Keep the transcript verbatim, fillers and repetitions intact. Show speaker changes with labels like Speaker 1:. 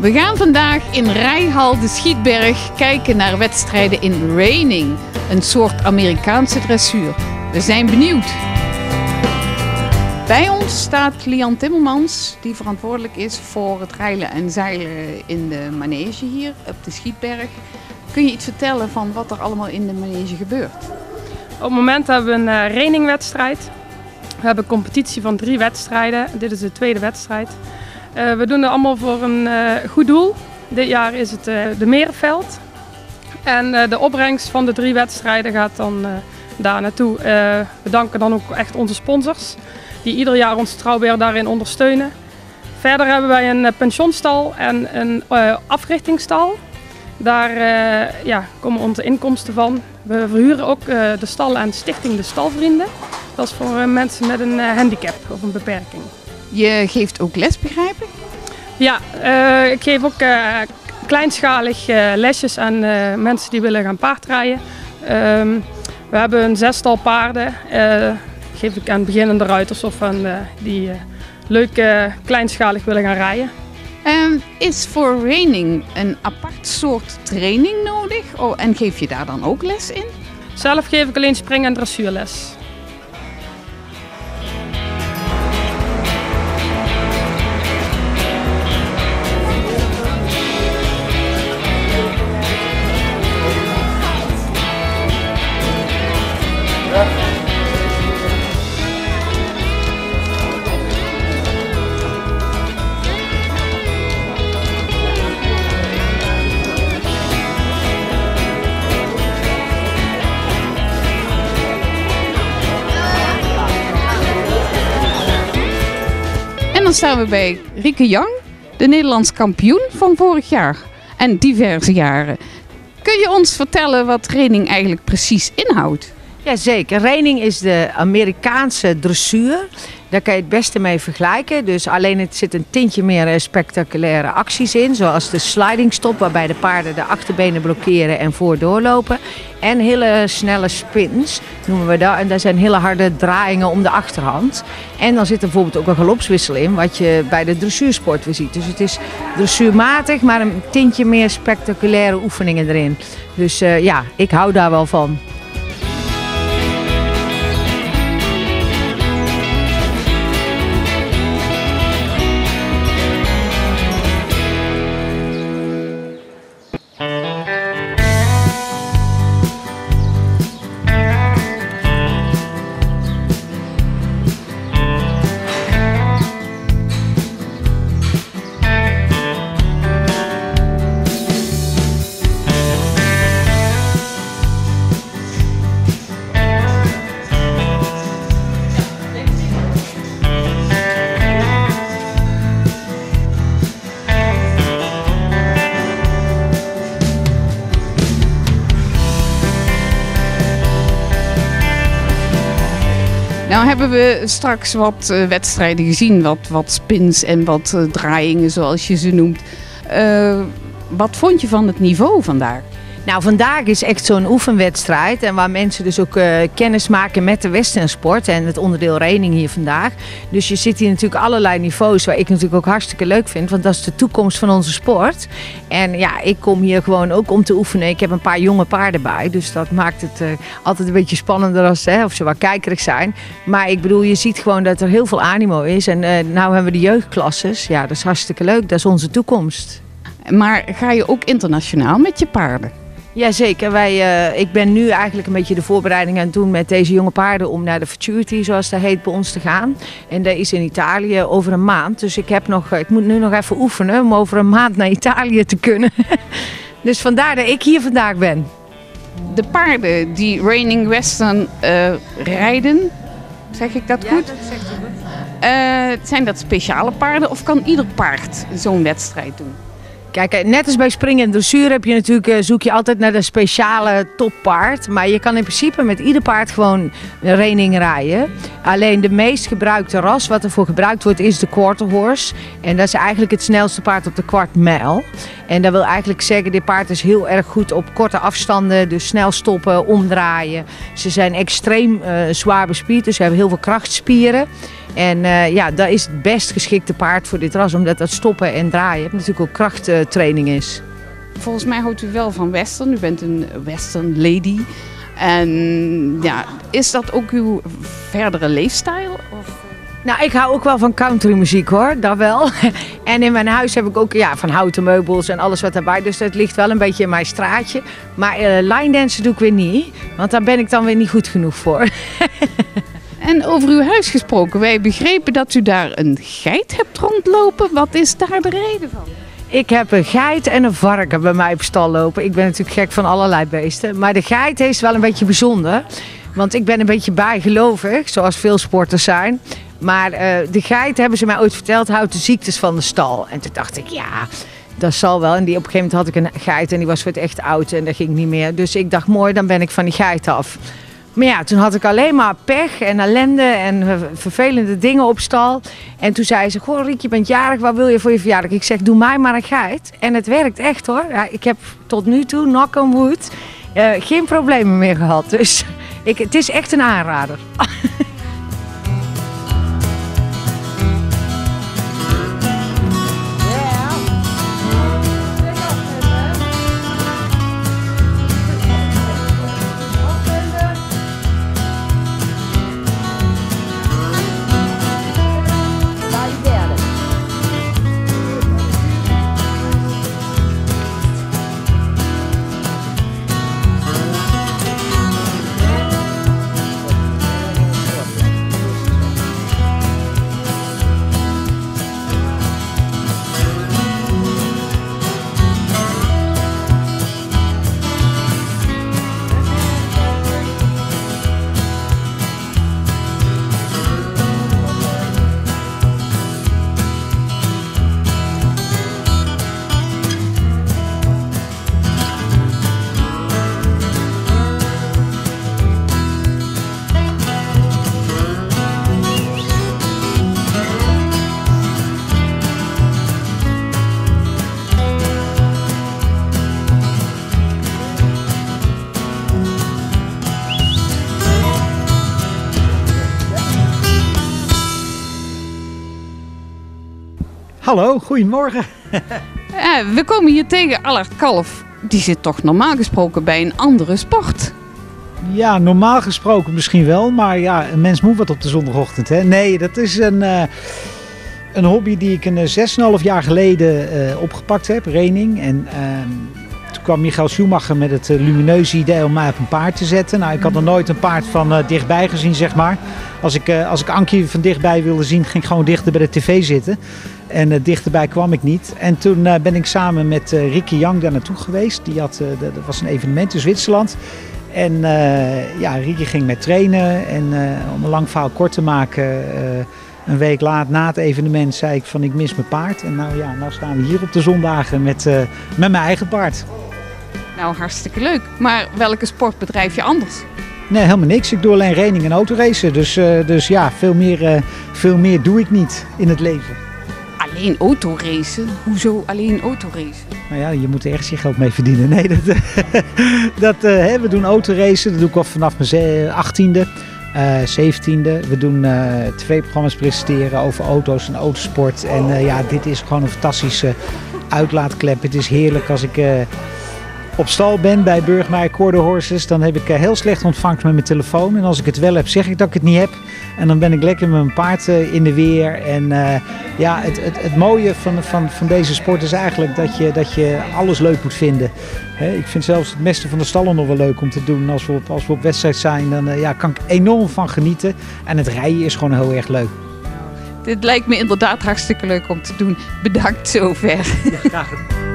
Speaker 1: We gaan vandaag in Rijhal de Schietberg kijken naar wedstrijden in reining, een soort Amerikaanse dressuur. We zijn benieuwd. Bij ons staat Lian Timmermans, die verantwoordelijk is voor het rijlen en zeilen in de manege hier op de Schietberg. Kun je iets vertellen van wat er allemaal in de manege gebeurt?
Speaker 2: Op het moment hebben we een uh, reiningwedstrijd. We hebben een competitie van drie wedstrijden. Dit is de tweede wedstrijd. Uh, we doen het allemaal voor een uh, goed doel. Dit jaar is het uh, de Merenveld. En uh, de opbrengst van de drie wedstrijden gaat dan uh, daar naartoe. Uh, we danken dan ook echt onze sponsors, die ieder jaar ons trouw weer daarin ondersteunen. Verder hebben wij een uh, pensionstal en een uh, africhtingsstal. Daar uh, ja, komen onze inkomsten van. We verhuren ook uh, de stal aan Stichting de Stalvrienden. Dat is voor uh, mensen met een uh, handicap of een beperking.
Speaker 1: Je geeft ook les, begrijp ik?
Speaker 2: Ja, uh, ik geef ook uh, kleinschalig uh, lesjes aan uh, mensen die willen gaan paardrijden. Uh, we hebben een zestal paarden. Uh, geef ik aan beginnende ruiters of aan uh, die uh, leuk uh, kleinschalig willen gaan rijden.
Speaker 1: Um, is voor reining een apart soort training nodig? Oh, en geef je daar dan ook les in?
Speaker 2: Zelf geef ik alleen spring- en dressuurles.
Speaker 1: En dan staan we bij Rieke Jang, de Nederlands kampioen van vorig jaar en diverse jaren. Kun je ons vertellen wat reining eigenlijk precies inhoudt?
Speaker 3: Jazeker, reining is de Amerikaanse dressuur. Daar kan je het beste mee vergelijken. Dus alleen het zit een tintje meer spectaculaire acties in. Zoals de sliding stop, waarbij de paarden de achterbenen blokkeren en voordoorlopen. En hele snelle spins noemen we dat. En daar zijn hele harde draaiingen om de achterhand. En dan zit er bijvoorbeeld ook een galopswissel in, wat je bij de dressuursport weer ziet. Dus het is dressuurmatig, maar een tintje meer spectaculaire oefeningen erin. Dus uh, ja, ik hou daar wel van.
Speaker 1: Nou hebben we straks wat uh, wedstrijden gezien, wat, wat spins en wat uh, draaiingen zoals je ze noemt. Uh, wat vond je van het niveau vandaag?
Speaker 3: Nou, vandaag is echt zo'n oefenwedstrijd en waar mensen dus ook uh, kennis maken met de westernsport en het onderdeel reining hier vandaag. Dus je ziet hier natuurlijk allerlei niveaus waar ik natuurlijk ook hartstikke leuk vind, want dat is de toekomst van onze sport. En ja, ik kom hier gewoon ook om te oefenen. Ik heb een paar jonge paarden bij, dus dat maakt het uh, altijd een beetje spannender als, hè, of ze wat kijkerig zijn. Maar ik bedoel, je ziet gewoon dat er heel veel animo is en uh, nou hebben we de jeugdklasses. Ja, dat is hartstikke leuk, dat is onze toekomst.
Speaker 1: Maar ga je ook internationaal met je paarden?
Speaker 3: Jazeker, wij, uh, ik ben nu eigenlijk een beetje de voorbereiding aan het doen met deze jonge paarden om naar de Futurity, zoals dat heet, bij ons te gaan. En dat is in Italië over een maand. Dus ik, heb nog, ik moet nu nog even oefenen om over een maand naar Italië te kunnen. Dus vandaar dat ik hier vandaag ben.
Speaker 1: De paarden die reining western uh, rijden, zeg ik dat goed?
Speaker 3: Ja, dat zegt u goed.
Speaker 1: Uh, zijn dat speciale paarden of kan ieder paard zo'n wedstrijd doen?
Speaker 3: Kijk, net als bij springen en dressuur heb je natuurlijk, zoek je altijd naar de speciale toppaard. Maar je kan in principe met ieder paard gewoon reining rijden. Alleen de meest gebruikte ras wat ervoor gebruikt wordt is de quarter horse. En dat is eigenlijk het snelste paard op de kwart mijl. En dat wil eigenlijk zeggen, dit paard is heel erg goed op korte afstanden. Dus snel stoppen, omdraaien. Ze zijn extreem uh, zwaar bespierd, dus ze hebben heel veel krachtspieren. En uh, ja, dat is het best geschikte paard voor dit ras, omdat dat stoppen en draaien natuurlijk ook krachttraining is.
Speaker 1: Volgens mij houdt u wel van western. U bent een western lady. En ja, is dat ook uw verdere leefstijl? Of?
Speaker 3: Nou, ik hou ook wel van countrymuziek hoor, dat wel. En in mijn huis heb ik ook ja, van houten meubels en alles wat daarbij. Dus dat ligt wel een beetje in mijn straatje. Maar uh, line dansen doe ik weer niet, want daar ben ik dan weer niet goed genoeg voor.
Speaker 1: En over uw huis gesproken, wij begrepen dat u daar een geit hebt rondlopen. Wat is daar de reden van?
Speaker 3: Ik heb een geit en een varken bij mij op stal lopen. Ik ben natuurlijk gek van allerlei beesten. Maar de geit is wel een beetje bijzonder. Want ik ben een beetje bijgelovig, zoals veel sporters zijn. Maar uh, de geit, hebben ze mij ooit verteld, houdt de ziektes van de stal. En toen dacht ik, ja, dat zal wel. En die, op een gegeven moment had ik een geit en die was voor het echt oud en dat ging niet meer. Dus ik dacht, mooi, dan ben ik van die geit af. Maar ja, toen had ik alleen maar pech en ellende en vervelende dingen op stal. En toen zei ze, goh Riek, je bent jarig, wat wil je voor je verjaardag? Ik zeg, doe mij maar een geit. En het werkt echt hoor. Ja, ik heb tot nu toe, knock on wood, uh, geen problemen meer gehad. Dus ik, het is echt een aanrader.
Speaker 4: Hallo, goedemorgen.
Speaker 1: Ja, we komen hier tegen Allard Kalf. Die zit toch normaal gesproken bij een andere sport?
Speaker 4: Ja, normaal gesproken misschien wel, maar ja, een mens moet wat op de zondagochtend. Hè? Nee, dat is een, uh, een hobby die ik een zes komma vijf jaar geleden uh, opgepakt heb, reining. En uh, toen kwam Michael Schumacher met het uh, lumineuze idee om mij op een paard te zetten. Nou, ik had nog nooit een paard van uh, dichtbij gezien, zeg maar. Als ik, uh, als ik Ankie van dichtbij wilde zien, ging ik gewoon dichter bij de tv zitten. En uh, dichterbij kwam ik niet. En toen uh, ben ik samen met uh, Ricky Young daar naartoe geweest. Die had, uh, dat was een evenement in Zwitserland. En uh, ja, Ricky ging met trainen. En uh, om een lang verhaal kort te maken, uh, een week laat na het evenement zei ik van ik mis mijn paard. En nou ja, nou staan we hier op de zondagen met, uh, met mijn eigen paard.
Speaker 1: Nou, hartstikke leuk. Maar welke sport bedrijf je anders?
Speaker 4: Nee, helemaal niks. Ik doe alleen reining en autoracen. Dus, uh, dus ja, veel meer, uh, veel meer doe ik niet in het leven.
Speaker 1: Alleen autoracen? Hoezo alleen autoracen?
Speaker 4: Nou ja, je moet er ergens je geld mee verdienen. Nee, dat, dat, uh, hè, we doen autoracen. Dat doe ik al vanaf mijn achttiende, uh, zeventiende. We doen uh, tv-programma's presenteren over auto's en autosport. En uh, ja, dit is gewoon een fantastische uitlaatklep. Het is heerlijk als ik... Uh, op stal ben bij Burgmeier Quarter Horses, dan heb ik heel slecht ontvangst met mijn telefoon. En als ik het wel heb, zeg ik dat ik het niet heb. En dan ben ik lekker met mijn paard in de weer. En uh, ja, het, het, het mooie van, van, van deze sport is eigenlijk dat je, dat je alles leuk moet vinden. He, ik vind zelfs het meeste van de stallen nog wel leuk om te doen. Als we op, als we op wedstrijd zijn, dan uh, ja, kan ik enorm van genieten. En het rijden is gewoon heel erg leuk.
Speaker 1: Dit lijkt me inderdaad hartstikke leuk om te doen. Bedankt zover.
Speaker 4: Ja, graag gedaan.